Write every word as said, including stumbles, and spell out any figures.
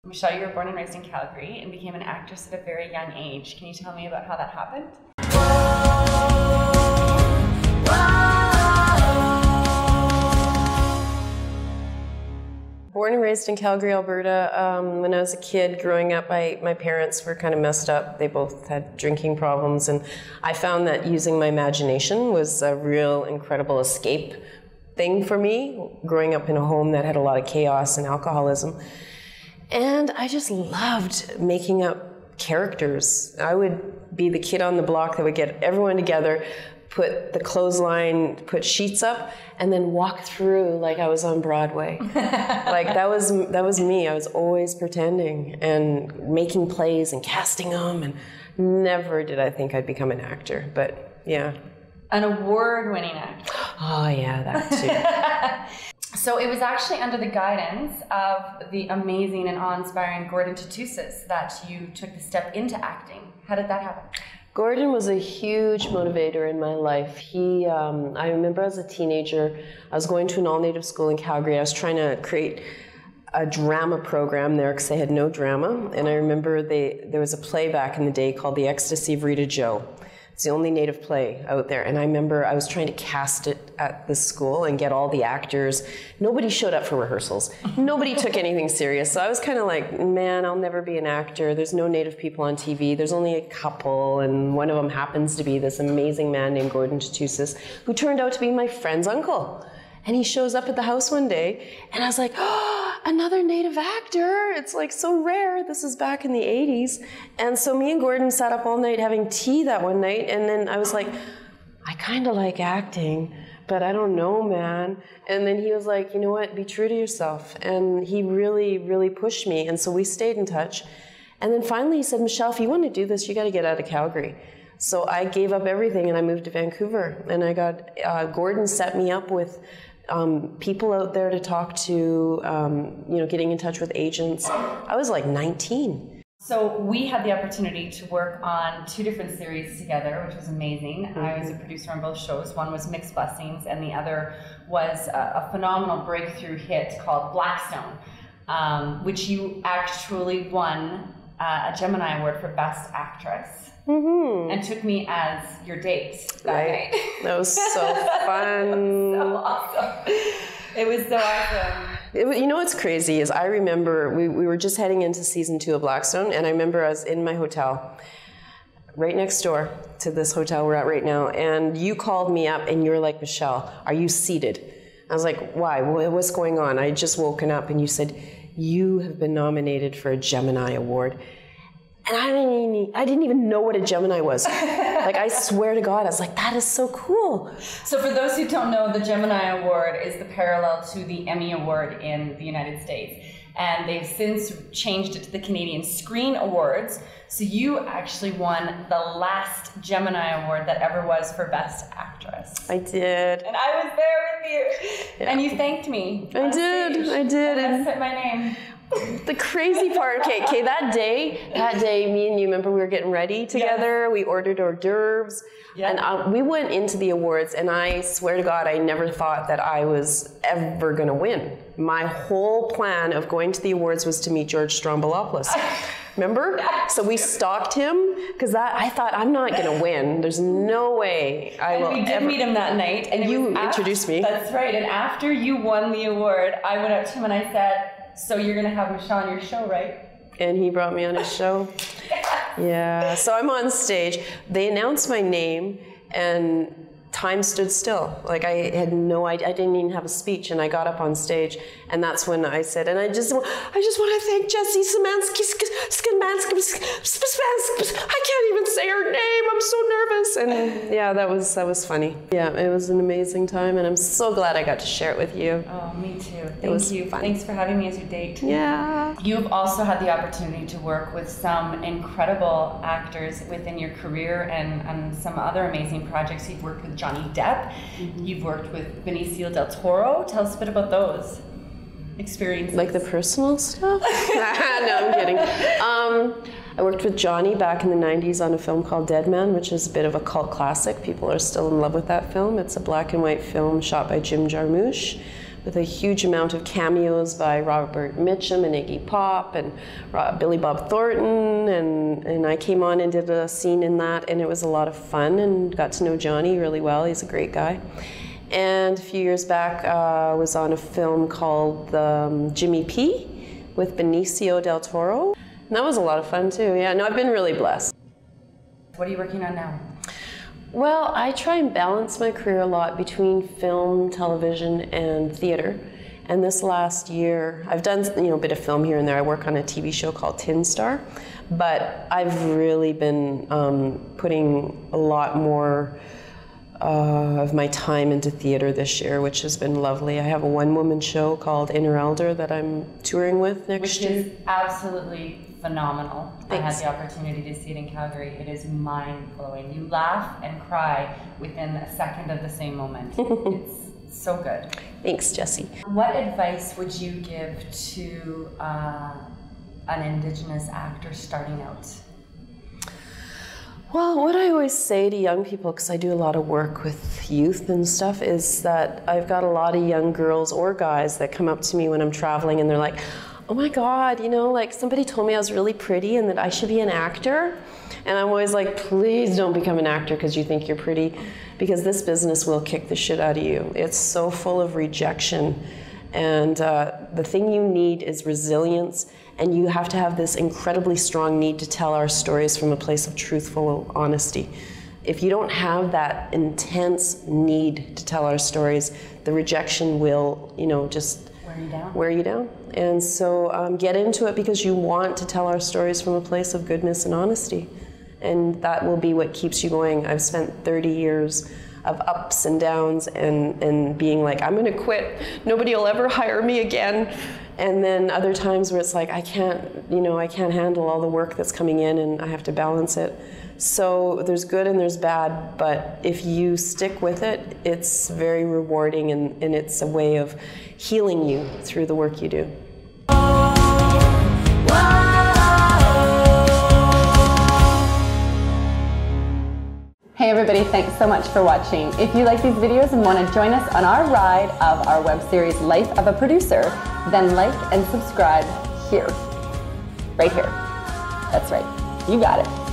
Michelle, you were born and raised in Calgary and became an actress at a very young age. Can you tell me about how that happened? Born and raised in Calgary, Alberta. Um, when I was a kid growing up, I, my parents were kind of messed up. They both had drinking problems, and I found that using my imagination was a real incredible escape thing for me, growing up in a home that had a lot of chaos and alcoholism. And I just loved making up characters. I would be the kid on the block that would get everyone together, put the clothesline, put sheets up, and then walk through like I was on Broadway. Like that was that was me. I was always pretending and making plays and casting them, and never did I think I'd become an actor. But yeah. An award-winning actor. Oh yeah, that too. So it was actually under the guidance of the amazing and awe-inspiring Gordon Tatousis that you took the step into acting. How did that happen? Gordon was a huge motivator in my life. He, um, I remember as a teenager, I was going to an all-native school in Calgary. I was trying to create a drama program there because they had no drama. And I remember they, there was a play back in the day called The Ecstasy of Rita Joe. It's the only native play out there. And I remember I was trying to cast it at the school and get all the actors. Nobody showed up for rehearsals. Nobody took anything serious. So I was kind of like, man, I'll never be an actor. There's no native people on T V. There's only a couple. And one of them happens to be this amazing man named Gordon Tatousis, who turned out to be my friend's uncle. And he shows up at the house one day, and I was like, oh, another native actor. It's like so rare. This is back in the eighties. And so me and Gordon sat up all night having tea that one night, and then I was like, I kind of like acting, but I don't know, man. And then he was like, you know what, be true to yourself. And he really, really pushed me, and so we stayed in touch. And then finally he said, Michelle, if you want to do this, you got to get out of Calgary. So I gave up everything, and I moved to Vancouver. And I got, uh, Gordon set me up with Um, people out there to talk to, um, you know, getting in touch with agents. I was like nineteen. So we had the opportunity to work on two different series together, which was amazing. Mm-hmm. I was a producer on both shows. One was Mixed Blessings, and the other was a, a phenomenal breakthrough hit called Blackstone, um, which you actually won uh, a Gemini Award for Best Actress. Mm-hmm. And took me as your date that right. night. That was so fun. It was so awesome. It was so awesome. It, you know what's crazy is I remember we, we were just heading into season two of Blackstone, and I remember I was in my hotel right next door to this hotel we're at right now, and you called me up and you were like, Michelle, are you seated? I was like, why? What's going on? I had just woken up, and you said, you have been nominated for a Gemini Award. And I didn't, even, I didn't even know what a Gemini was. Like, I swear to God, I was like, that is so cool. So for those who don't know, the Gemini Award is the parallel to the Emmy Award in the United States. And they've since changed it to the Canadian Screen Awards. So you actually won the last Gemini Award that ever was for Best Actress. I did. And I was there with you. Yeah. And you thanked me. I did, stage. I did. And I said my name. The crazy part, okay, okay, that day, that day, me and you, remember we were getting ready together, yes. We ordered hors d'oeuvres, yeah. and uh, we went into the awards, and I swear to God, I never thought that I was ever going to win. My whole plan of going to the awards was to meet George Stroumboulopoulos. Remember? So we stalked him, because I thought, I'm not going to win. There's no way I and will we did ever. meet him that night. And, and you introduced after, me. That's right. And after you won the award, I went up to him and I said, so you're going to have Michelle on your show, right? And he brought me on his show. Yes. Yeah. So I'm on stage. They announced my name, and time stood still. Like I had no idea. I didn't even have a speech, and I got up on stage, and that's when I said, and I just, I just want to thank Jessie Szymanski, Szymanski. I can't even say her name. I'm so nervous. And yeah, that was that was funny. Yeah, it was an amazing time, and I'm so glad I got to share it with you. Oh, me too. Thank it was you. Fun. Thanks for having me as your date. Yeah. You've also had the opportunity to work with some incredible actors within your career, and, and some other amazing projects. You've worked with Johnny Depp. Mm-hmm. You've worked with Benicio del Toro. Tell us a bit about those experiences. Like the personal stuff? No, I'm kidding. Um, I worked with Johnny back in the nineties on a film called Dead Man, which is a bit of a cult classic. People are still in love with that film. It's a black and white film shot by Jim Jarmusch, with a huge amount of cameos by Robert Mitchum and Iggy Pop and uh, Billy Bob Thornton, and, and I came on and did a scene in that, and it was a lot of fun, and got to know Johnny really well. He's a great guy. And a few years back, uh, I was on a film called um, Jimmy P with Benicio del Toro, and that was a lot of fun too. Yeah, no, I've been really blessed. What are you working on now? Well, I try and balance my career a lot between film, television, and theater. And this last year, I've done you know a bit of film here and there. I work on a T V show called Tin Star, but I've really been um, putting a lot more uh, of my time into theater this year, which has been lovely. I have a one-woman show called Inner Elder that I'm touring with next which year. Which is absolutely phenomenal. Thanks. I had the opportunity to see it in Calgary. It is mind-blowing. You laugh and cry within a second of the same moment. It's so good. Thanks, Jessie. What advice would you give to uh, an Indigenous actor starting out? Well, what I always say to young people, because I do a lot of work with youth and stuff, is that I've got a lot of young girls or guys that come up to me when I'm traveling and they're like, oh my God, you know, like somebody told me I was really pretty and that I should be an actor. And I'm always like, please don't become an actor because you think you're pretty, because this business will kick the shit out of you. It's so full of rejection. And uh, the thing you need is resilience, and you have to have this incredibly strong need to tell our stories from a place of truthful honesty. If you don't have that intense need to tell our stories, the rejection will, you know, just wear you down. Wear you down. And so um, get into it because you want to tell our stories from a place of goodness and honesty. And that will be what keeps you going. I've spent thirty years of ups and downs and, and being like, I'm gonna quit. Nobody will ever hire me again. And then other times where it's like, I can't, you know, I can't handle all the work that's coming in and I have to balance it. So there's good and there's bad, but if you stick with it, it's very rewarding, and, and it's a way of healing you through the work you do. Hey everybody, thanks so much for watching. If you like these videos and want to join us on our ride of our web series Life of a Producer, then like and subscribe here. Right here. That's right. You got it.